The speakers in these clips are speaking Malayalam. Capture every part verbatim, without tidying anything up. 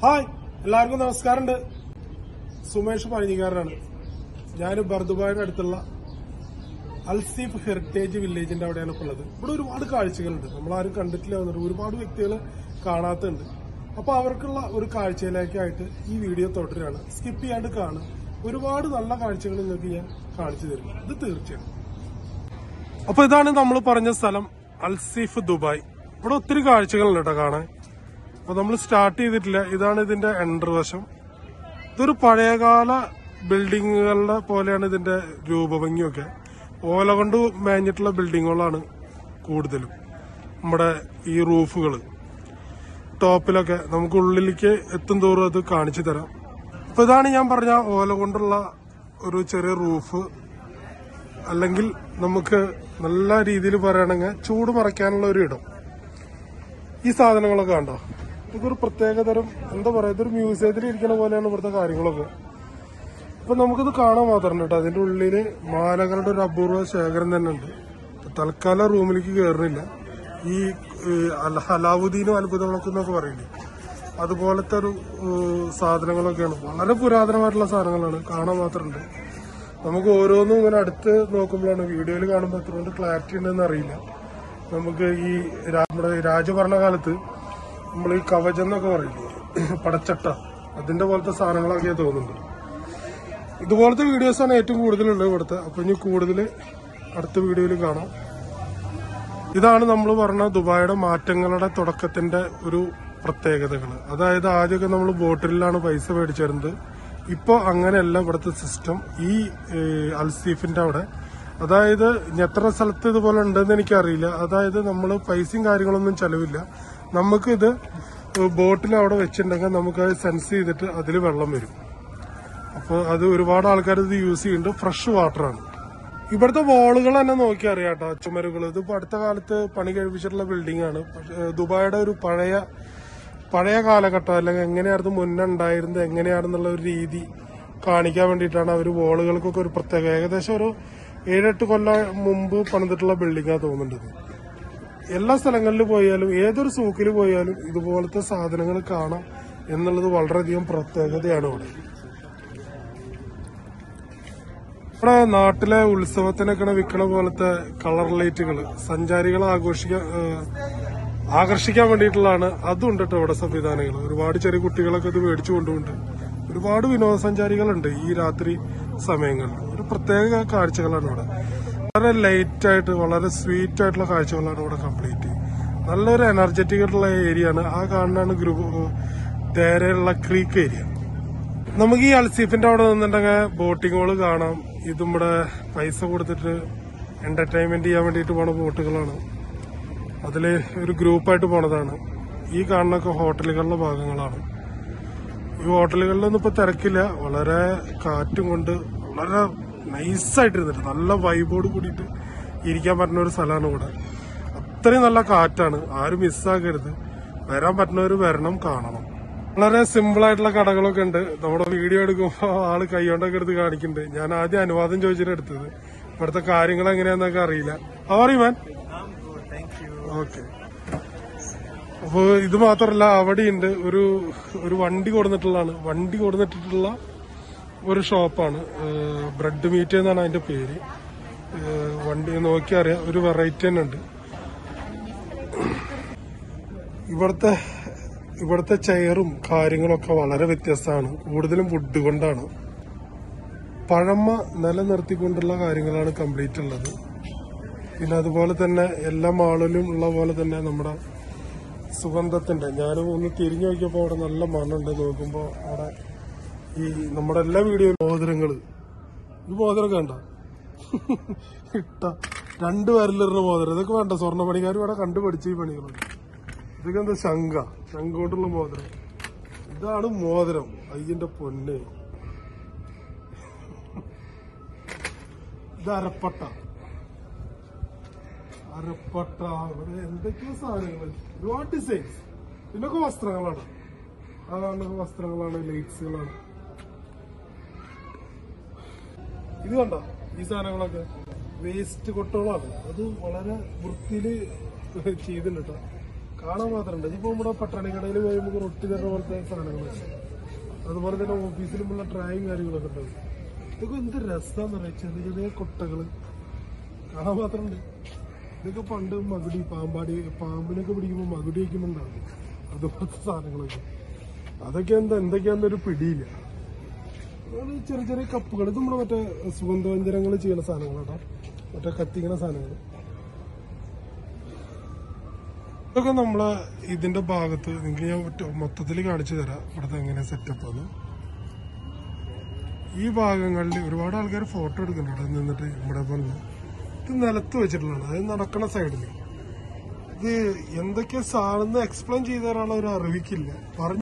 ഹായ്, എല്ലാവർക്കും നമസ്കാരമുണ്ട്. സുമേഷ് പഴഞ്ഞിക്കാരനാണ്. ഞാൻ ബർദുബായുടെ അടുത്തുള്ള അൽസീഫ് ഹെറിറ്റേജ് വില്ലേജിന്റെ അവിടെയാണ് ഇപ്പോൾ ഉള്ളത്. ഇവിടെ ഒരുപാട് കാഴ്ചകളുണ്ട്, നമ്മളാരും കണ്ടിട്ടില്ല വന്നിട്ട് ഒരുപാട് വ്യക്തികൾ കാണാത്തുണ്ട്. അപ്പൊ അവർക്കുള്ള ഒരു കാഴ്ചയിലേക്കായിട്ട് ഈ വീഡിയോ തുടരുകയാണ്. സ്കിപ്പ് ചെയ്യാണ്ട് കാണുക. ഒരുപാട് നല്ല കാഴ്ചകൾ നിങ്ങൾക്ക് ഞാൻ കാണിച്ചു തരും, ഇത് തീർച്ചയാണ്. അപ്പൊ ഇതാണ് നമ്മൾ പറഞ്ഞ സ്ഥലം, അൽസീഫ് ദുബായ്. ഇവിടെ ഒത്തിരി കാഴ്ചകളുണ്ട് കേട്ടോ കാണാൻ. അപ്പൊ നമ്മൾ സ്റ്റാർട്ട് ചെയ്തിട്ടില്ല. ഇതാണ് ഇതിന്റെ എൻട്രി വശം. ഇതൊരു പഴയകാല ബിൽഡിങ്ങുകളുടെ പോലെയാണ് ഇതിന്റെ രൂപഭംഗിയൊക്കെ. ഓല കൊണ്ട് മേഞ്ഞിട്ടുള്ള ബിൽഡിങ്ങുകളാണ് കൂടുതലും. നമ്മുടെ ഈ റൂഫുകൾ ടോപ്പിലൊക്കെ നമുക്ക് ഉള്ളിലേക്ക് എത്തും തോറും അത് കാണിച്ചു തരാം. അപ്പൊ ഇതാണ് ഞാൻ പറഞ്ഞ ഓല കൊണ്ടുള്ള ഒരു ചെറിയ റൂഫ്, അല്ലെങ്കിൽ നമുക്ക് നല്ല രീതിയിൽ പറയുകയാണെങ്കിൽ ചൂട് മറയ്ക്കാനുള്ള ഒരു ഇടം. ഈ സാധനങ്ങളൊക്കെ കണ്ടോ, ഇതൊരു പ്രത്യേകതരം എന്താ പറയാ, ഇതൊരു മ്യൂസിയത്തിൽ ഇരിക്കുന്ന പോലെയാണ് ഇവിടുത്തെ കാര്യങ്ങളൊക്കെ. അപ്പൊ നമുക്കിത് കാണാൻ മാത്രം കേട്ടോ. അതിന്റെ ഉള്ളില് മാലകളുടെ ഒരു അപൂർവ ശേഖരം തന്നെ ഉണ്ട്. തൽക്കാലം റൂമിലേക്ക് കയറുന്നില്ല. ഈ അലാവുദ്ദീനും അത്ഭുതങ്ങളൊക്കെ എന്നൊക്കെ പറയില്ലേ, അതുപോലത്തെ ഒരു സാധനങ്ങളൊക്കെയാണ്. വളരെ പുരാതനമായിട്ടുള്ള സാധനങ്ങളാണ്, കാണാൻ മാത്രമുണ്ട്. നമുക്ക് ഓരോന്നും ഇങ്ങനെ അടുത്ത് നോക്കുമ്പോഴാണ്, വീഡിയോയിൽ കാണുമ്പോൾ എത്രകൊണ്ട് ക്ലാരിറ്റി ഉണ്ടെന്ന് അറിയില്ല. നമുക്ക് ഈ നമ്മുടെ രാജഭരണകാലത്ത് നമ്മൾ ഈ കവചം എന്നൊക്കെ പറയില്ലേ, പടച്ചട്ട, അതിന്റെ പോലത്തെ സാധനങ്ങളൊക്കെ തോന്നുന്നുണ്ട്. ഇതുപോലത്തെ വീഡിയോസാണ് ഏറ്റവും കൂടുതലുള്ളത് ഇവിടുത്തെ. അപ്പൊ ഇനി കൂടുതൽ അടുത്ത വീഡിയോയിൽ കാണാം. ഇതാണ് നമ്മൾ പറഞ്ഞ ദുബായിയുടെ മാറ്റങ്ങളുടെ തുടക്കത്തിന്റെ ഒരു പ്രത്യേകതകൾ. അതായത് ആദ്യമൊക്കെ നമ്മൾ ബോട്ടിലാണ് പൈസ മേടിച്ചിരുന്നത്. ഇപ്പൊ അങ്ങനെയല്ല ഇവിടുത്തെ സിസ്റ്റം. ഈ അൽസീഫിന്റെ അവിടെ, അതായത് എത്ര സ്ഥലത്ത് ഇതുപോലെ ഉണ്ടെന്ന് എനിക്കറിയില്ല. അതായത് നമ്മൾ പൈസയും കാര്യങ്ങളൊന്നും ചെലവില്ല. നമുക്ക് ഇത് ബോട്ടിൽ അവിടെ വെച്ചിട്ടുണ്ടെങ്കിൽ നമുക്ക് അത് സെൻസ് ചെയ്തിട്ട് അതിൽ വെള്ളം വരും. അപ്പോൾ അത് ഒരുപാട് ആൾക്കാർ ഇത് യൂസ് ചെയ്യുന്നുണ്ട്. ഫ്രഷ് വാട്ടറാണ്. ഇവിടുത്തെ വാളുകൾ തന്നെ നോക്കി അറിയാം കേട്ടോ, ചുമരുകൾ. ഇതിപ്പോ അടുത്ത കാലത്ത് പണി കഴിപ്പിച്ചിട്ടുള്ള ബിൽഡിംഗ് ആണ്. ദുബായിയുടെ ഒരു പഴയ പഴയ കാലഘട്ടം, അല്ലെങ്കിൽ എങ്ങനെയായിരുന്നു മുന്നേ ഉണ്ടായിരുന്നത്, എങ്ങനെയാണെന്നുള്ള ഒരു രീതി കാണിക്കാൻ വേണ്ടിയിട്ടാണ് അവർ വാളുകൾക്കൊക്കെ ഒരു പ്രത്യേക, ഏകദേശം ഒരു ഏഴെട്ട് കൊല്ലം മുമ്പ് പണിതിട്ടുള്ള ബിൽഡിംഗാണ് തോന്നുന്നുണ്ട്. എല്ലാ സ്ഥലങ്ങളിൽ പോയാലും ഏതൊരു സൂക്കിൽ പോയാലും ഇതുപോലത്തെ സാധനങ്ങൾ കാണാം എന്നുള്ളത് വളരെയധികം പ്രത്യേകതയാണ് ഇവിടെ. ഇവിടെ നാട്ടിലെ ഉത്സവത്തിനൊക്കെ വിൽക്കണ പോലത്തെ കളർ ലൈറ്റുകൾ സഞ്ചാരികളെ ആഘോഷിക്കാൻ ആകർഷിക്കാൻ വേണ്ടിയിട്ടുള്ളതാണ്. അതും ഉണ്ട് കേട്ടോ ഇവിടെ സംവിധാനങ്ങൾ. ഒരുപാട് ചെറിയ കുട്ടികളൊക്കെ ഇത് മേടിച്ചു കൊണ്ടുപോകുന്നുണ്ട്. ഒരുപാട് വിനോദസഞ്ചാരികളുണ്ട് ഈ രാത്രി സമയങ്ങളിൽ. ഒരു പ്രത്യേക കാഴ്ചകളാണ് ഇവിടെ. വളരെ ലൈറ്റ് ആയിട്ട് വളരെ സ്വീറ്റ് ആയിട്ടുള്ള കാഴ്ചകളാണ് ഇവിടെ കംപ്ലീറ്റ്. നല്ലൊരു എനർജറ്റിക് ആയിട്ടുള്ള ഏരിയ ആണ്. ആ കാണുന്നതാണ് ഗ്രൂപ്പ് നേരെയുള്ള ക്രീക്ക് ഏരിയ. നമുക്ക് ഈ അൽസീഫിന്റെ അവിടെ നിന്നിട്ടുണ്ടെങ്കിൽ ബോട്ടിങ്ങുകൾ കാണാം. ഇത് നമ്മുടെ പൈസ കൊടുത്തിട്ട് എന്റർടൈൻമെന്റ് ചെയ്യാൻ വേണ്ടിയിട്ട് പോണ ബോട്ടുകളാണ്. അതില് ഒരു ഗ്രൂപ്പായിട്ട് പോണതാണ്. ഈ കാണുന്നൊക്കെ ഹോട്ടലുകളുടെ ഭാഗങ്ങളാണ്. ഈ ഹോട്ടലുകളിലൊന്നും ഇപ്പൊ തിരക്കില്ല. വളരെ കാറ്റും കൊണ്ട് വളരെ നൈസായിട്ട് ഇരുന്നിട്ട് നല്ല വൈബോട് കൂടിയിട്ട് ഇരിക്കാൻ പറ്റുന്ന ഒരു സ്ഥലമാണ് ഇവിടെ. അത്രയും നല്ല കാറ്റാണ്. ആരും മിസ്സാക്കരുത്. വരാൻ പറ്റുന്നവർ വരണം, കാണണം. വളരെ സിമ്പിൾ ആയിട്ടുള്ള കടകളൊക്കെ ഉണ്ട്. നമ്മുടെ വീഡിയോ എടുക്കുമ്പോൾ ആള് കൈകൊണ്ടൊക്കെ എടുത്ത് കാണിക്കുന്നുണ്ട്. ഞാൻ ആദ്യം അനുവാദം ചോദിച്ചിട്ട് എടുത്തത്. ഇവിടുത്തെ കാര്യങ്ങൾ എങ്ങനെയാന്നൊക്കെ അറിയില്ല. അവറി മാൻ ഓക്കെ. അപ്പൊ ഇത് മാത്രമല്ല, അവിടെയുണ്ട് ഒരു ഒരു വണ്ടി കൊടുത്തിട്ടുള്ളതാണ്. വണ്ടി കൊടുത്തിട്ടുള്ള ഒരു ഷോപ്പാണ്. ബ്രെഡ് മീറ്റ് എന്നാണ് അതിന്റെ പേര്. വണ്ടി നോക്കിയാൽ അറിയാം, ഒരു വെറൈറ്റി തന്നെ ഉണ്ട്. ഇവിടുത്തെ ഇവിടുത്തെ ചെയറും കാര്യങ്ങളൊക്കെ വളരെ വ്യത്യസ്തമാണ്. കൂടുതലും വുഡ് കൊണ്ടാണ്. പഴമ നിലനിർത്തിക്കൊണ്ടുള്ള കാര്യങ്ങളാണ് കംപ്ലീറ്റ് ഉള്ളത്. പിന്നെ അതുപോലെ തന്നെ എല്ലാ മാളിലും ഉള്ള പോലെ തന്നെ നമ്മുടെ സുഗന്ധത്തിന്റെ, ഞാനും ഒന്ന് തിരിഞ്ഞു നോക്കിയപ്പോൾ അവിടെ നല്ല മണമുണ്ട്. നോക്കുമ്പോൾ അവിടെ ഈ നമ്മുടെ എല്ലാ വീഡിയോയിലും മോതിരങ്ങള്, ഈ മോതിരമൊക്കെ കണ്ട ഇട്ട രണ്ടു പേരിലിരുന്ന മോതിരം. ഇതൊക്കെ വേണ്ട, സ്വർണ്ണ പണിക്കാർ ഇവിടെ കണ്ടുപഠിച്ച ഈ പണികളുണ്ട്. ഇതൊക്കെ എന്താ ശങ്ക, ശങ്ക കൊണ്ടുള്ള മോതിരം. ഇതാണ് മോതിരം. അയ്യന്റെ പൊന്ന്. ഇത് അരപ്പട്ട, അരപ്പട്ട. ഇവിടെ എന്തൊക്കെയോ സാധനങ്ങൾ, ഒരുപാട് ഡിസൈൻസ്. ഇതിനൊക്കെ വസ്ത്രങ്ങളാണ്. അതാണ് വസ്ത്രങ്ങളാണ്, ലൈറ്റ്സുകളാണ്. ഇത് കണ്ട ഈ സാധനങ്ങളൊക്കെ വേസ്റ്റ് കൊട്ടകളാണ്. അത് വളരെ വൃത്തിയില് ചെയ്തിട്ടുണ്ട്. കാണാൻ മാത്രമുണ്ട്. ഇതിപ്പോ നമ്മുടെ പട്ടാണിക്കടയിൽ പോയി നമുക്ക് റൊട്ടി തരുന്ന പോലത്തെ സാധനങ്ങൾ, അതുപോലെ തന്നെ ഓഫീസിലുമുള്ള ട്രായും കാര്യങ്ങളൊക്കെ ഉണ്ടാവും. ഇതൊക്കെ എന്ത് രസമാന്ന് പറയാം. ചെറിയ ചെറിയ കൊട്ടകള് കാണാൻ മാത്രമുണ്ട്. ഇതൊക്കെ പണ്ട് മകുടി പാമ്പാടി പാമ്പിനൊക്കെ പിടിക്കുമ്പോൾ മകുടി വയ്ക്കുമ്പോൾ ഉണ്ടാവും അതുപോലത്തെ സാധനങ്ങളൊക്കെ. അതൊക്കെ എന്താ എന്തൊക്കെയാന്നൊരു പിടിയില്ല. ചെറിയ ചെറിയ കപ്പുകൾ, ഇത് നമ്മുടെ മറ്റേ സുഗന്ധവ്യഞ്ജനങ്ങൾ ചെയ്യുന്ന സാധനങ്ങളാട്ടോ, മറ്റേ കത്തിക്കുന്ന സാധനങ്ങൾ. ഇതൊക്കെ നമ്മളെ ഇതിന്റെ ഭാഗത്ത് നിങ്ങൾക്ക് ഞാൻ മൊത്തത്തിൽ കാണിച്ചു തരാം ഇവിടുത്തെ എങ്ങനെ സെറ്റപ്പ് ആണ്. ഈ ഭാഗങ്ങളിൽ ഒരുപാട് ആൾക്കാർ ഫോട്ടോ എടുക്കുന്നുണ്ട് ഇവിടെ നിന്നിട്ട്. ഇവിടെ വന്ന് ഇത് നിലത്ത് വെച്ചിട്ടുള്ളതാണ്, അതായത് നടക്കുന്ന സൈഡിൽ. ഇത് എന്തൊക്കെയാ സാധനം എക്സ്പ്ലെയിൻ ചെയ്തു തരാനുള്ള ഒരു അറിവിക്കില്ല. പറഞ്ഞു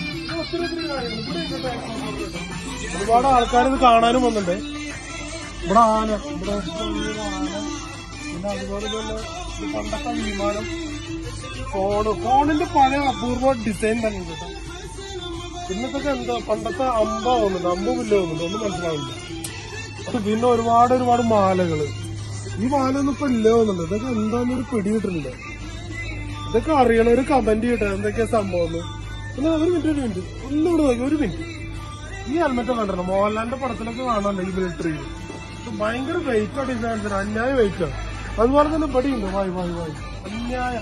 ഒരുപാട് ആൾക്കാർ ഇത് കാണാനും വന്നിട്ടുണ്ട്. ഇവിടെ ആന, ഇവിടെ ആന, പിന്നെ അതുപോലെ തന്നെ പണ്ടത്തെ വിമാനം, ഫോണ് ഫോണിന്റെ പഴയ അപൂർവ ഡിസൈൻ തന്നെ കേട്ടോ. പിന്നത്തൊക്കെ എന്താ പണ്ടത്തെ അമ്പ തോന്നുന്നുണ്ട്, അമ്പ പുല്ല തോന്നുന്നുണ്ട്, ഒന്നും മനസ്സിലാവില്ല. പിന്നെ ഒരുപാട് ഒരുപാട് മാലകള്. ഈ മാലൊന്നും ഇപ്പൊ ഇല്ല തോന്നുന്നുണ്ട്. ഇതൊക്കെ എന്താന്നൊരു പിടി കിട്ടുന്നുണ്ട്. ഇതൊക്കെ അറിയണം, ഒരു കമന്റ് കിട്ടാം എന്തൊക്കെയാ സംഭവം. പിന്നെ ഒരു മിനിറ്റ് ഒരു മിനിറ്റ് ഒന്നുകൂടെ നോക്കി, ഒരു മിനിറ്റ്. ഈ ഹെൽമെറ്റ് കണ്ടോ മോഹൻലാലിന്റെ പടത്തിലൊക്കെ കാണാനല്ലോ ഈ മിലിറ്ററിയിൽ. ഭയങ്കര വെയിറ്റ് ആണ് ഡിസൈൻസിന്, അന്യായ വെയിറ്റ് ആണ്. അതുപോലെ തന്നെ പടിയുണ്ട് വായി വായി വായി അന്യായം.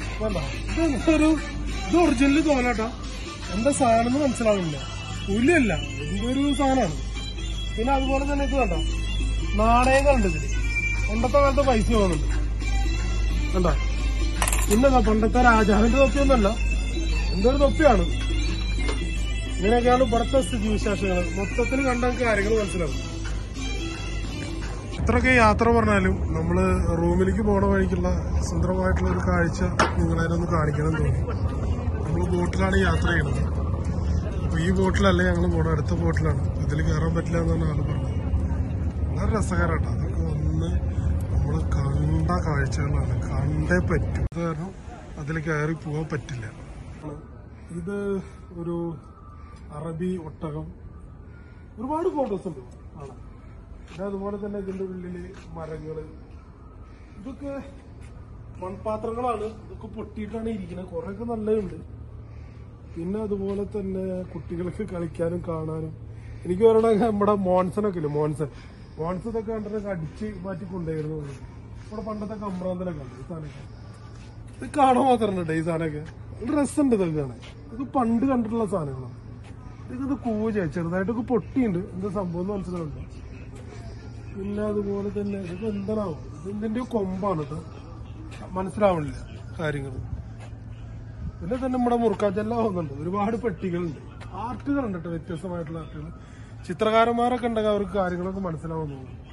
ഇതൊരു ഇത് ഒറിജിനൽ തോന്നട്ടോ, എന്താ സാധനം എന്ന് മനസ്സിലാവില്ല. പുലിയല്ല, ഇതിന്റെ ഒരു സാധനമാണ്. പിന്നെ അതുപോലെ തന്നെ ഇത് കണ്ടോ നാണയങ്ങളുണ്ട് ഇതില്. പണ്ടത്തെ കാലത്തെ പൈസ പോകുന്നുണ്ട് കണ്ടോ. പിന്നെന്താ പണ്ടത്തെ രാജാവിന്റെ തൊപ്പിയൊന്നുമല്ല, എന്തൊരു തൊപ്പിയാണ്. ഇങ്ങനെയൊക്കെയാണ് ഇവിടുത്തെ സ്ഥിതി വിശേഷങ്ങൾ. മൊത്തത്തിൽ കണ്ട കാര്യങ്ങൾ മനസ്സിലാവും. എത്രയൊക്കെ യാത്ര പറഞ്ഞാലും നമ്മള് റൂമിലേക്ക് പോണ വഴിക്കുള്ള സുന്ദരമായിട്ടുള്ള ഒരു കാഴ്ച നിങ്ങളതിനൊന്ന് കാണിക്കണം എന്ന് തോന്നി. നമ്മള് ബോട്ടിലാണ് യാത്ര ചെയ്യുന്നത്. അപ്പൊ ഈ ബോട്ടിലല്ല ഞങ്ങൾ പോണത്, അടുത്ത ബോട്ടിലാണ്. ഇതിൽ കയറാൻ പറ്റില്ല എന്നാണ് ആള് പറഞ്ഞത്. വളരെ രസകരമാട്ടോ. അതൊക്കെ ഒന്ന് നമ്മള് കണ്ട കാഴ്ചകളാണ്, കണ്ടേ പറ്റും. അത് കാരണം അതിൽ കയറി പോകാൻ പറ്റില്ല. ഇത് ഒരു അറബി ഒട്ടകം, ഒരുപാട് ഫോട്ടോസ് ഉണ്ട് ആണ്. പിന്നെ അതുപോലെ തന്നെ ഇതിന്റെ ഉള്ളില് മരങ്ങള്, ഇതൊക്കെ മൺപാത്രങ്ങളാണ്. ഇതൊക്കെ പൊട്ടിയിട്ടാണ് ഇരിക്കുന്നത്. കുറെയൊക്കെ നല്ലതുണ്ട്. പിന്നെ അതുപോലെ തന്നെ കുട്ടികൾക്ക് കളിക്കാനും കാണാനും. എനിക്ക് പറയണ നമ്മുടെ മോൺസണൊക്കെ ഇല്ലേ, മോൺസൺ മോൺസൺ ഇതൊക്കെ കണ്ടിട്ട് അടിച്ച് മാറ്റി കൊണ്ടുപോയിരുന്നു. ഇവിടെ പണ്ടത്തെ കമ്പ്രാന്തലൊക്കെ ഉണ്ട്. ഈ സാധനമൊക്കെ ഇത് കാണാൻ മാത്രമുണ്ട്. ഈ സാധനമൊക്കെ രസമുണ്ട് ഇതൊക്കെ കാണാൻ. ഇത് പണ്ട് കണ്ടിട്ടുള്ള സാധനങ്ങളാണ്. ഇതൊക്കെ ഇത് കൂവ ചെറുതായിട്ടൊക്കെ പൊട്ടിയുണ്ട്. എന്താ സംഭവം എന്ന് മനസ്സിലാവുന്നുണ്ട്. പിന്നെ അതുപോലെ തന്നെ ഇതൊക്കെ എന്താണാവും, ഇതിന്റെ കൊമ്പാണ് കേട്ടോ, മനസ്സിലാവണില്ല കാര്യങ്ങൾ. പിന്നെ തന്നെ നമ്മുടെ മുറുക്കാച്ചെല്ലാം ആവുന്നുണ്ട്. ഒരുപാട് പെട്ടികളുണ്ട്. ആർട്ടുകളുണ്ട് കേട്ടോ, വ്യത്യസ്തമായിട്ടുള്ള ആർട്ടുകൾ. ചിത്രകാരന്മാരൊക്കെ ഉണ്ടെങ്കിൽ അവർക്ക് കാര്യങ്ങളൊക്കെ മനസ്സിലാവുന്നു.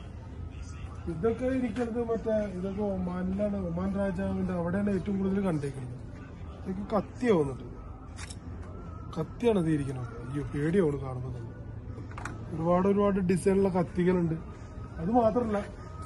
ഇതൊക്കെ ഇരിക്കുന്നത് മറ്റേ ഇതൊക്കെ ഒമാനിലാണ്, ഒമാൻ രാജാവിന്റെ അവിടെയാണ് ഏറ്റവും കൂടുതൽ കണ്ടേക്കുന്നത്. ഇതൊക്കെ കത്തിയാവുന്നുണ്ട്. കത്തിയാണ് ഇത് ഇരിക്കുന്നത്. അയ്യോ പേടിയാവുന്നു കാണുമ്പോൾ തന്നെ. ഒരുപാട് ഒരുപാട് ഡിസൈനുള്ള കത്തികളുണ്ട്. അത് മാത്രല്ല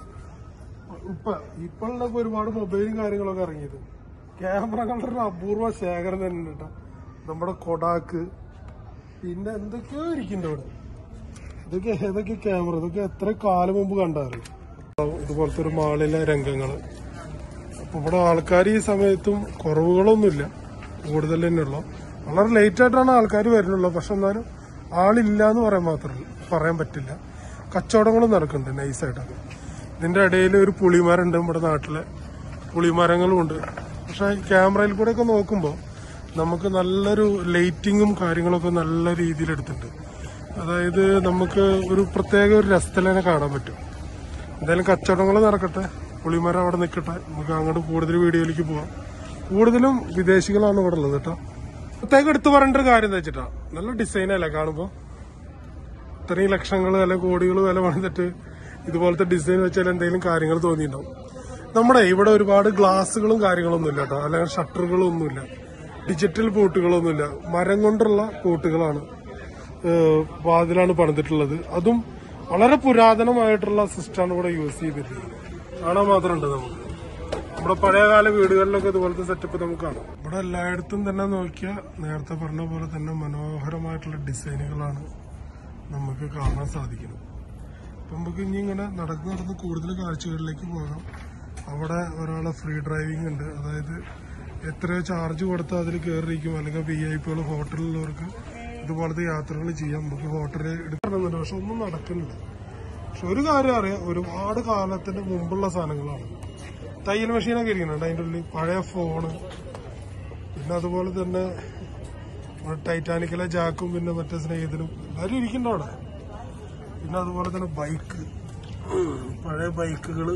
ഇപ്പൊ ഇപ്പോഴുള്ള ഒരുപാട് മൊബൈലും കാര്യങ്ങളൊക്കെ ഇറങ്ങിയത്. ക്യാമറകളുടെ അപൂർവ ശേഖരം തന്നെ കേട്ടോ. നമ്മുടെ കൊടാക്ക്, പിന്നെ എന്തൊക്കെയോ ഇരിക്കുന്നുണ്ട് ഇവിടെ. ഇതൊക്കെ ഏതൊക്കെ ക്യാമറ, ഇതൊക്കെ എത്ര കാലം മുമ്പ് കണ്ടാറ്. ഇതുപോലത്തെ ഒരു മാളിലെ രംഗങ്ങള്. അപ്പൊ ഇവിടെ ആൾക്കാർ ഈ സമയത്തും കുറവുകളൊന്നുമില്ല, കൂടുതൽ തന്നെയുള്ളൂ. വളരെ ലേറ്റ് ആയിട്ടാണ് ആൾക്കാർ വരുന്നുള്ളൂ. പക്ഷെ എന്നാലും ആളില്ല എന്ന് പറയാൻ മാത്രമല്ല പറയാൻ പറ്റില്ല. കച്ചവടങ്ങളും നടക്കുന്നുണ്ട് നൈസായിട്ടൊക്കെ. ഇതിന്റെ ഇടയിൽ ഒരു പുളിമരമുണ്ട്, നമ്മുടെ നാട്ടിലെ പുളിമരങ്ങളും ഉണ്ട്. പക്ഷെ ക്യാമറയിൽ കൂടെ ഒക്കെ നോക്കുമ്പോൾ നമുക്ക് നല്ലൊരു ലൈറ്റിങ്ങും കാര്യങ്ങളൊക്കെ നല്ല രീതിയിൽ എടുത്തിട്ടുണ്ട്. അതായത് നമുക്ക് ഒരു പ്രത്യേക ഒരു രസത്തിൽ തന്നെ കാണാൻ പറ്റും. എന്തായാലും കച്ചവടങ്ങൾ നടക്കട്ടെ, പുളിമരം അവിടെ നിൽക്കട്ടെ. നമുക്ക് അങ്ങോട്ട് കൂടുതൽ വീഡിയോയിലേക്ക് പോവാം. കൂടുതലും വിദേശികളാണ് ഇവിടെ ഉള്ളത് കേട്ടോ. പ്രത്യേകം എടുത്തു പറയേണ്ട ഒരു കാര്യം എന്താ വെച്ചിട്ടാ, നല്ല ഡിസൈനല്ലേ കാണുമ്പോൾ. ഇത്രയും ലക്ഷങ്ങൾ അല്ലെ കോടികൾ വില പണിതിട്ട് ഇതുപോലത്തെ ഡിസൈൻ വെച്ചാൽ എന്തെങ്കിലും കാര്യങ്ങൾ തോന്നിയിട്ടുണ്ടാവും. നമ്മുടെ ഇവിടെ ഒരുപാട് ഗ്ലാസുകളും കാര്യങ്ങളൊന്നും ഇല്ല കേട്ടോ, അല്ലെങ്കിൽ ഷട്ടറുകളും ഒന്നുമില്ല, ഡിജിറ്റൽ പൂട്ടുകളൊന്നുമില്ല. മരം കൊണ്ടുള്ള പൂട്ടുകളാണ്, വാതിലാണ് പണിതിട്ടുള്ളത്. അതും വളരെ പുരാതനമായിട്ടുള്ള സിസ്റ്റമാണ് ഇവിടെ യൂസ് ചെയ്തിട്ടുള്ളത്. കാണാൻ മാത്രമുണ്ട് നമുക്ക്. നമ്മുടെ പഴയകാല വീടുകളിലൊക്കെ ഇതുപോലത്തെ സെറ്റപ്പ് നമുക്ക് കാണാം. ഇവിടെ എല്ലായിടത്തും തന്നെ നോക്കിയാൽ നേരത്തെ പറഞ്ഞ പോലെ തന്നെ മനോഹരമായിട്ടുള്ള ഡിസൈനുകളാണ് നമുക്ക് കാണാൻ സാധിക്കുന്നത്. അപ്പൊ നമുക്ക് ഇനി ഇങ്ങനെ നടന്ന് നടന്ന് കൂടുതൽ കാഴ്ചകളിലേക്ക് പോകാം. അവിടെ ഒരാളെ ഫ്രീ ഡ്രൈവിംഗ് ഉണ്ട്, അതായത് എത്രയോ ചാർജ് കൊടുത്താൽ അതിൽ കയറിയിരിക്കും. അല്ലെങ്കിൽ വി ഐ പികൾ ഹോട്ടലിലുള്ളവർക്ക് ഇതുപോലത്തെ യാത്രകൾ ചെയ്യാം. നമുക്ക് ഹോട്ടലിൽ എടുക്കുന്നുണ്ട്, പക്ഷെ ഒന്നും നടക്കുന്നില്ല. പക്ഷെ ഒരു കാര്യം അറിയാം, ഒരുപാട് കാലത്തിന്റെ മുമ്പുള്ള സാധനങ്ങളാണ്. തയ്യൽ മെഷീനൊക്കെ ഇരിക്കുന്നുണ്ട് അതിൻ്റെ ഉള്ളിൽ, പഴയ ഫോണ്, പിന്നെ അതുപോലെ തന്നെ ടൈറ്റാനിക്കിലെ ജാക്കും പിന്നെ മറ്റേ സ്നേഹിതനും എല്ലാവരും ഇരിക്കുന്നുണ്ട് അവിടെ. പിന്നെ അതുപോലെ തന്നെ ബൈക്ക്, പഴയ ബൈക്കുകള്,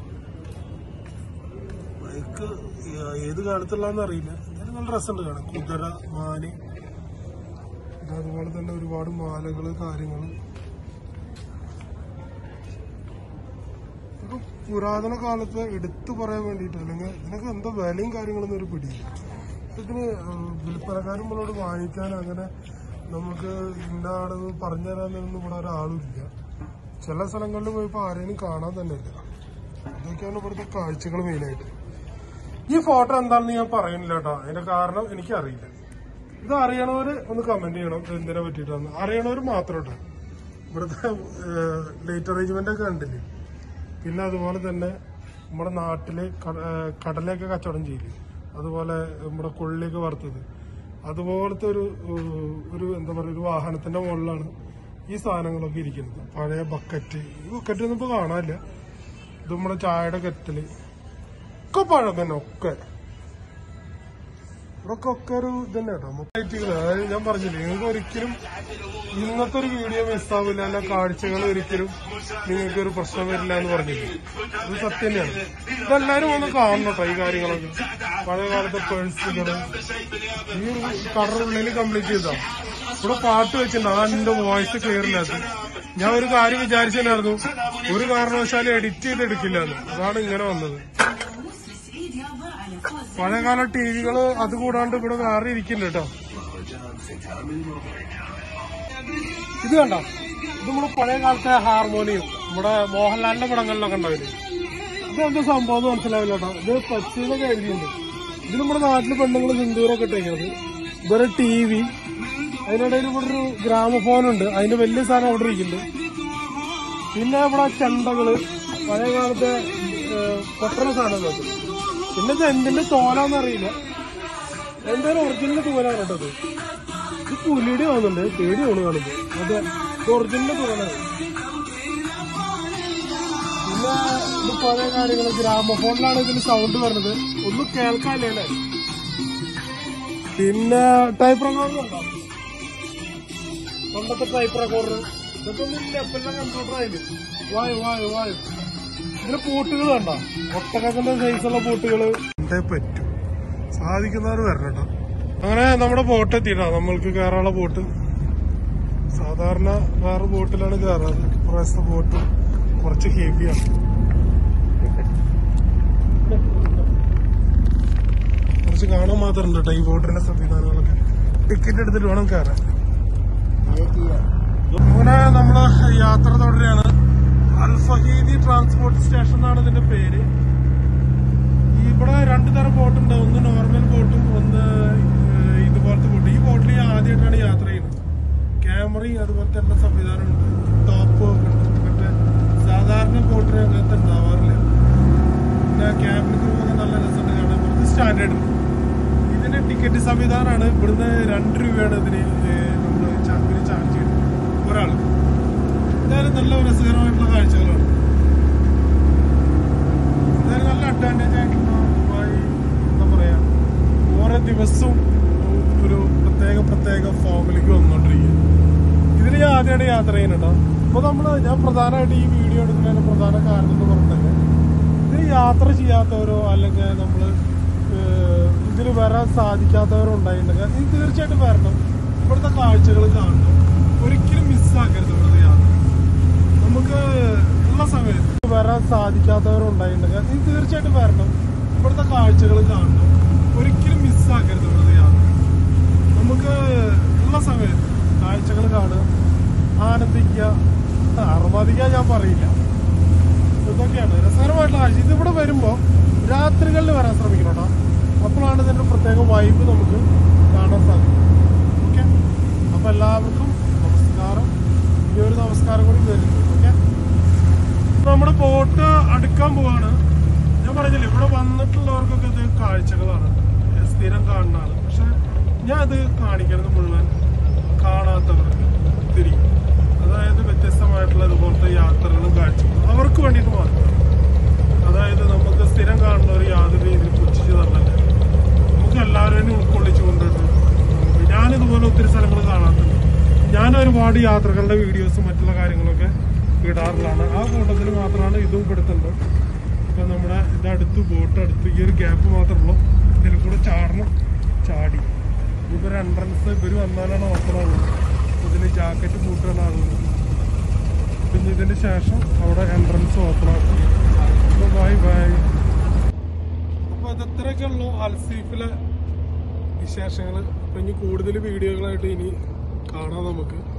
ബൈക്ക് ഏത് കാലത്തുള്ളതെന്ന് അറിയില്ല, എന്നാലും നല്ല രസമുണ്ട് കാണാൻ. കുതിര, മാന്, പിന്നെ അതുപോലെ തന്നെ ഒരുപാട് മാലകള്, കാര്യങ്ങള്. ഇതൊക്കെ പുരാതന കാലത്ത് എടുത്തു പറയാൻ വേണ്ടിയിട്ട്, അല്ലെങ്കിൽ ഇതിനൊക്കെ എന്താ വിലയും കാര്യങ്ങളൊന്നും ഒരു പിടിയില്ല. ഇതിന് വിൽപ്പനക്കാരും നമ്മളോട് വാങ്ങിക്കാൻ അങ്ങനെ നമുക്ക് ഇന്നാണെന്ന് പറഞ്ഞു തരാനൊന്നും ഇവിടെ ഒരാളില്ല. ചില സ്ഥലങ്ങളിൽ പോയപ്പോൾ ആരെയും കാണാൻ തന്നെ ഇല്ല. ഇതൊക്കെയാണ് ഇവിടുത്തെ കാഴ്ചകൾ മെയിനായിട്ട്. ഈ ഫോട്ടോ എന്താണെന്ന് ഞാൻ പറയുന്നില്ല കേട്ടോ, അതിന്റെ കാരണം എനിക്കറിയില്ല. ഇത് അറിയണവര് ഒന്ന് കമന്റ് ചെയ്യണം എന്തിനെ പറ്റിയിട്ടാണ്. അറിയണവർ മാത്രം കേട്ടോ. ഇവിടുത്തെ ലേറ്റ് അറേഞ്ച്മെന്റ് ഒക്കെ കണ്ടില്ലേ. പിന്നെ അതുപോലെ തന്നെ നമ്മുടെ നാട്ടില് കടലൊക്കെ കച്ചവടം ചെയ്യില്ലേ, അതുപോലെ നമ്മുടെ കൊള്ളിയൊക്കെ വറുത്തത്, അതുപോലത്തെ ഒരു ഒരു എന്താ പറയുക ഒരു വാഹനത്തിന്റെ മുകളിലാണ് ഈ സാധനങ്ങളൊക്കെ ഇരിക്കുന്നത്. പഴയ ബക്കറ്റ്, ഈ ബക്കറ്റ് ഒന്നും ഇപ്പൊ കാണാനില്ല. ഇത് നമ്മുടെ ചായയുടെ കെറ്റല് ഒക്കെ പഴം തന്നെ, ഒക്കെ ഇവിടൊക്കെ ഒക്കെ ഒരു ഇതന്നെ കേട്ടോ. മൊത്തം അതായത് ഞാൻ പറഞ്ഞില്ലേ, നിങ്ങൾക്ക് ഒരിക്കലും ഇന്നത്തെ ഒരു വീഡിയോ മിസ്സാവില്ല, അല്ല കാഴ്ചകൾ ഒരിക്കലും നിങ്ങൾക്ക് ഒരു പ്രശ്നം വരില്ല എന്ന് പറഞ്ഞില്ലേ, ഇത് സത്യം തന്നെയാണ്. ഇതെല്ലാരും ഒന്ന് കാണണം കേട്ടോ ഈ കാര്യങ്ങളൊക്കെ. പഴയ കാലത്തെ പേഴ്സുകള് ഈ കടറുള്ളിൽ കംപ്ലീറ്റ് ചെയ്താ. ഇവിടെ പാട്ട് വെച്ചിട്ടുണ്ട്, ആ എന്റെ വോയിസ് ക്ലിയർ ഇല്ലാത്ത. ഞാൻ ഒരു കാര്യം വിചാരിച്ചിട്ടുണ്ടായിരുന്നു, ഒരു കാരണവശാലും എഡിറ്റ് ചെയ്ത് എടുക്കില്ല എന്ന്. അതാണ് ഇങ്ങനെ വന്നത്. പഴയകാല ടി വികള് അത് കൂടാണ്ട് ഇവിടെ വേറെ ഇരിക്കുന്നുണ്ട് കേട്ടോ. ഇത് കണ്ടോ, ഇത് നമ്മുടെ പഴയ കാലത്തെ ഹാർമോണിയം, നമ്മുടെ മോഹൻലാലിന്റെ പടങ്ങളിലൊക്കെ ഉണ്ടാവില്ലേ. ഇതെന്താ സംഭവം എന്ന് മനസ്സിലാവില്ല കേട്ടോ. ഇത് പച്ചയിലൊക്കെ എഴുതിയിട്ടുണ്ട്. ഇത് നമ്മുടെ നാട്ടില് പെണ്ണുങ്ങള് സിന്ദൂരൊക്കെ ഇട്ടേക്കുന്നത്. ഇതൊരു ടി വി, അതിനിടയിൽ ഇവിടെ ഒരു ഗ്രാമഫോൺ ഉണ്ട്, അതിന്റെ വലിയ സാധനം അവിടെ ഇരിക്കുന്നുണ്ട്. പിന്നെ ഇവിടെ ചെണ്ടകള്, പഴയ കാലത്തെ പൊട്ടണ സാധനങ്ങളൊക്കെ. പിന്നെ ഇത് എന്തിന്റെ തോലാന്ന് അറിയില്ല, എന്തായാലും ഒറിജിനൽ തോലാണ് കേട്ടത്. ഇത് പുലിയുടെ ആവുന്നുണ്ട്, പേടി തോന്നു കാണുമ്പോ. അതെ, ഇത് ഒറിജിനൽ തോലാണ്. പിന്നെ ഇത് പഴയ കാര്യങ്ങള്, ഗ്രാമഫോണിലാണ് ഇതിന് സൗണ്ട് വരുന്നത്, ഒന്നും കേൾക്കാല്ലേ അല്ലേ. പിന്നെ ടൈപ്പ് റെക്കോർഡർ ഉണ്ടോ, പണ്ടത്തെ ടൈപ്പ് റെക്കോർഡർ, ഇതൊക്കെ ഒന്നും ഇല്ല, ഇപ്പൊ എല്ലാം കമ്പ്യൂട്ടർ ആയില്ലേ. വായു വായു വായു ഇതിന് പൂട്ടുകൾ കണ്ടോ, ഒട്ടകത്തിന്റെ സൈസുള്ള പൂട്ടുകള്. എന്തേ പറ്റും, സാധിക്കുന്നവർ വരണം കേട്ടോ. അങ്ങനെ നമ്മുടെ ബോട്ട് എത്തിയിട്ടാ, നമ്മൾക്ക് കയറാനുള്ള ബോട്ട്. സാധാരണ വേറെ ബോട്ടിലാണ് കയറാറ്, ഇപ്രാവശ്യത്തെ ബോട്ട് കുറച്ച് ഹെവിയാണ്. കുറച്ച് കാണാൻ മാത്രം ഉണ്ട് കേട്ടോ ഈ ബോട്ടിന്റെ സംവിധാനങ്ങളൊക്കെ. ടിക്കറ്റ് എടുത്തിട്ട് വേണം കയറാൻ. അങ്ങനെ നമ്മള് യാത്ര തുടരുകയാണ്. അൽ ഫഹീദി ട്രാൻസ്പോർട്ട് സ്റ്റേഷൻ എന്നാണ് ഇതിന്റെ പേര്. ഇവിടെ രണ്ടു തരം ബോട്ടുണ്ട്, ഒന്ന് നോർമൽ ബോട്ടും ഒന്ന് ഇതുപോലത്തെ ബോട്ട്. ഈ ബോട്ടിൽ ആദ്യമായിട്ടാണ് യാത്ര ചെയ്യുന്നത്. ക്യാമറയും അതുപോലത്തെ എല്ലാ സംവിധാനമുണ്ട്, ടോപ്പ് മറ്റേ സാധാരണ ബോട്ടിന് അങ്ങനത്തെ ഉണ്ടാവാറില്ല. പിന്നെ ക്യാബിൻ ക്രൂ ഒക്കെ നല്ല രസമുണ്ട് കാണാൻ, കുറച്ച് സ്റ്റാൻഡേർഡ് ഉണ്ട്. ഇതിന് ടിക്കറ്റ് സംവിധാനമാണ്. ഇവിടുന്ന് രണ്ട് രൂപയാണ് ഇതിന് നമ്മൾ ചാർജ് ചെയ്യുന്നത് ഒരാൾക്ക്. എന്തായാലും നല്ല രസകരമായിട്ടുള്ള കാഴ്ചകളാണ്. എന്തായാലും നല്ല അഡ്വാൻറ്റേജ് ആയിട്ടുള്ള ദുബായ് എന്താ പറയാ, ഓരോ ദിവസവും ഒരു പ്രത്യേക പ്രത്യേക ഫോമിലേക്ക് വന്നുകൊണ്ടിരിക്കുക. ഇതിൽ ഞാൻ ആദ്യമായിട്ട് യാത്ര ചെയ്യുന്നുണ്ടോ. അപ്പൊ നമ്മള് ഞാൻ പ്രധാനമായിട്ട് ഈ വീഡിയോ എടുക്കുന്നതിന് പ്രധാന കാരണം എന്ന് പറഞ്ഞിട്ടുണ്ടെങ്കിൽ, ഇതിൽ യാത്ര ചെയ്യാത്തവരോ അല്ലെങ്കിൽ നമ്മള് ഇതിൽ വരാൻ സാധിക്കാത്തവരോ ഉണ്ടായിട്ടുണ്ടെങ്കിൽ ഇത് തീർച്ചയായിട്ടും വരണം, ഇവിടുത്തെ കാഴ്ചകൾ കാണണം. ഒരിക്കലും മിസ്സാക്കരുത് ഇവിടുത്തെ യാത്ര. നമുക്ക് ഉള്ള സമയത്ത് വരാൻ സാധിക്കാത്തവരോ ഉണ്ടായിട്ടുണ്ടെങ്കിൽ ഇത് തീർച്ചയായിട്ടും വരണം, ഇവിടുത്തെ കാഴ്ചകൾ കാണണം. ഒരിക്കലും മിസ്സാക്കരുത് ഇവിടുത്തെ യാത്ര. നമുക്ക് ഉള്ള സമയത്ത് കാഴ്ചകൾ കാണുക, ആനന്ദിക്കുക, അർമാദിക്കുക ഞാൻ പറയില്ല. ഇതൊക്കെയാണ് രസകരമായിട്ടുള്ള കാഴ്ച. ഇതിവിടെ വരുമ്പോൾ രാത്രികളിൽ വരാൻ ശ്രമിക്കണം കേട്ടോ. അപ്പോഴാണ് ഇതിന്റെ പ്രത്യേക വൈബ് നമുക്ക് കാണാൻ സാധിക്കും. ഓക്കെ, അപ്പൊ എല്ലാവർക്കും നമസ്കാരം. ഈ ഒരു നമസ്കാരം കൂടി വരുന്നു. ഓക്കെ, നമ്മുടെ ബോട്ട് അടുക്കാൻ പോവാണ്. ഞാൻ പറഞ്ഞില്ലേ, ഇവിടെ വന്നിട്ടുള്ളവർക്കൊക്കെ ഇത് കാഴ്ചകളാണ്. സ്ഥിരം കാണുന്നതാണ്. പക്ഷെ ഞാൻ അത് കാണിക്കുന്നത് മുഴുവൻ കാണാത്തവർക്ക് തിരിയും. അതായത് വ്യത്യസ്തമായിട്ടുള്ള ഇതുപോലത്തെ യാത്രകളും കാഴ്ചകളും അവർക്ക് വേണ്ടിയിട്ട് മാത്രമാണ്. അതായത് നമുക്ക് സ്ഥിരം കാണുന്നവർ യാതൊരു രീതിയിൽ പുച്ഛിച്ച് തന്നല്ല, നമുക്ക് എല്ലാവരെയും ഉൾക്കൊള്ളിച്ചു കൊണ്ടിട്ട് ഞാനിതുപോലെ ഒത്തിരി സ്ഥലങ്ങൾ കാണാറുണ്ട്. ഞാൻ ഒരുപാട് യാത്രകളുടെ വീഡിയോസും മറ്റുള്ള കാര്യങ്ങളൊക്കെ ഇടാറുള്ളതാണ്. ആ കൂട്ടത്തിൽ മാത്രമാണ് ഇതും പെടുത്തുന്നത്. ഇപ്പൊ നമ്മുടെ ഇത് അടുത്ത് ബോട്ട് അടുത്ത് ഈ ഒരു ഗ്യാപ്പ് മാത്രമുള്ളൂ. ഇതിൽ കൂടെ ചാടണം, ചാടി ഇപ്പൊ ഒരു എൻട്രൻസ് ഇവര് വന്നാലാണ് ഓപ്പൺ ആകുന്നത്. ഇതിന് ജാക്കറ്റ് പൂട്ടാണ് ആകുന്നത്. പിന്നെ ഇതിന് ശേഷം അവിടെ എൻട്രൻസ് ഓപ്പൺ ആക്കും. അപ്പൊ ബൈ ബൈ. അപ്പൊ അതത്രയൊക്കെ ഉള്ളൂ അൽസീഫിലെ വിശേഷങ്ങൾ. അപ്പൊ ഇനി കൂടുതൽ വീഡിയോകളായിട്ട് ഇനി കാണാം നമുക്ക്.